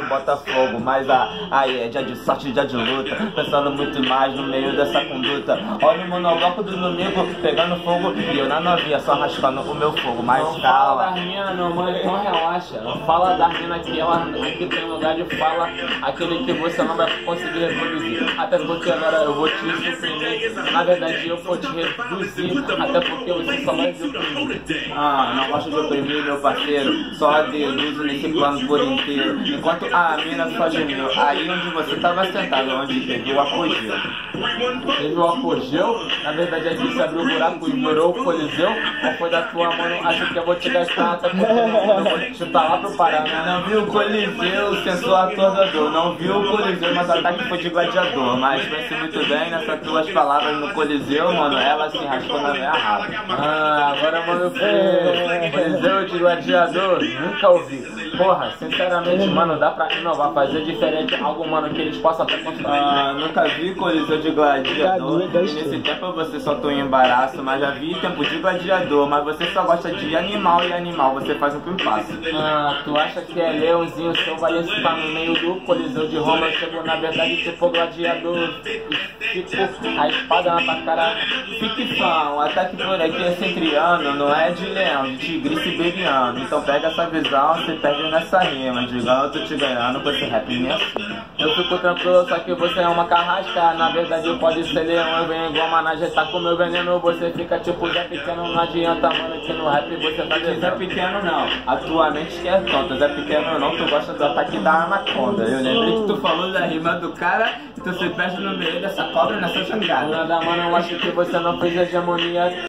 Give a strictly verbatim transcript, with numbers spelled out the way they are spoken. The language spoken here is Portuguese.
Botafogo. Mas a, aí é dia de sorte, dia de luta, pensando muito mais no meio dessa conduta. Olha o monobloco do domingo pegando fogo e eu na novinha só raspando o meu fogo. Mas não calma. Fala das minas, meu mano, então relaxa. Não fala das minas que ela que tem lugar de fala, aquele que você não vai conseguir reproduzir. Até porque agora eu vou te suprimir. Na verdade eu vou te reduzir, até porque você só vai deprimir. Ah, não gosto de oprimir, meu parceiro. Só deluso nesse plano por inteiro. Enquanto a mina só gemeu. Aí onde você tava sentado, onde teve o apogeu. Teve o apogeu? Na verdade aqui se abriu o buraco e virou o coliseu. Qual foi da tua mano? Acho que eu vou te gastar, até porque eu vou te chutar lá pro Paraná. Não viu o coliseu, sensor atordador. Não viu o coliseu, mas o ataque foi de gladiador. Mas pense muito bem nessas tuas palavras no coliseu, mano. Ela se raspou na minha raba. Ah, agora mano, filho, coliseu de gladiador, nunca ouvi. Porra, sinceramente, mano, dá pra inovar, fazer diferente, algo, mano, que eles possam até construir. Ah, nunca vi coliseu de gladiador. E nesse tempo você só tô em embaraço. Mas já vi tempo de gladiador. Mas você só gosta de animal e animal, você faz um pimpaço. Ah, tu acha que é leãozinho seu vai estar no meio do coliseu de Roma? Eu chego na verdade tipo gladiador e fico a espada na tua cara. Ficção, o ataque por aqui é centriano, não é de leão, de tigre siberiano. Então pega essa visão, você perde nessa rima. Digão, eu tô te ganhando com esse rap me assim. Eu fico tranquilo, só que você é uma carrasca. Na verdade pode ser leão, eu venho igual managem, tá com meu veneno. Você fica tipo Zé Pequeno, não adianta, mano, que no rap você tá de Zé Pequeno não, a tua mente que é tonta. Zé Pequeno não, tu gosta do ataque da anaconda. Eu lembrei que tu falou da rima do cara, então você perde no meio dessa cobra nessa jangada. Nada, mano, eu acho que você não fez hegemonia.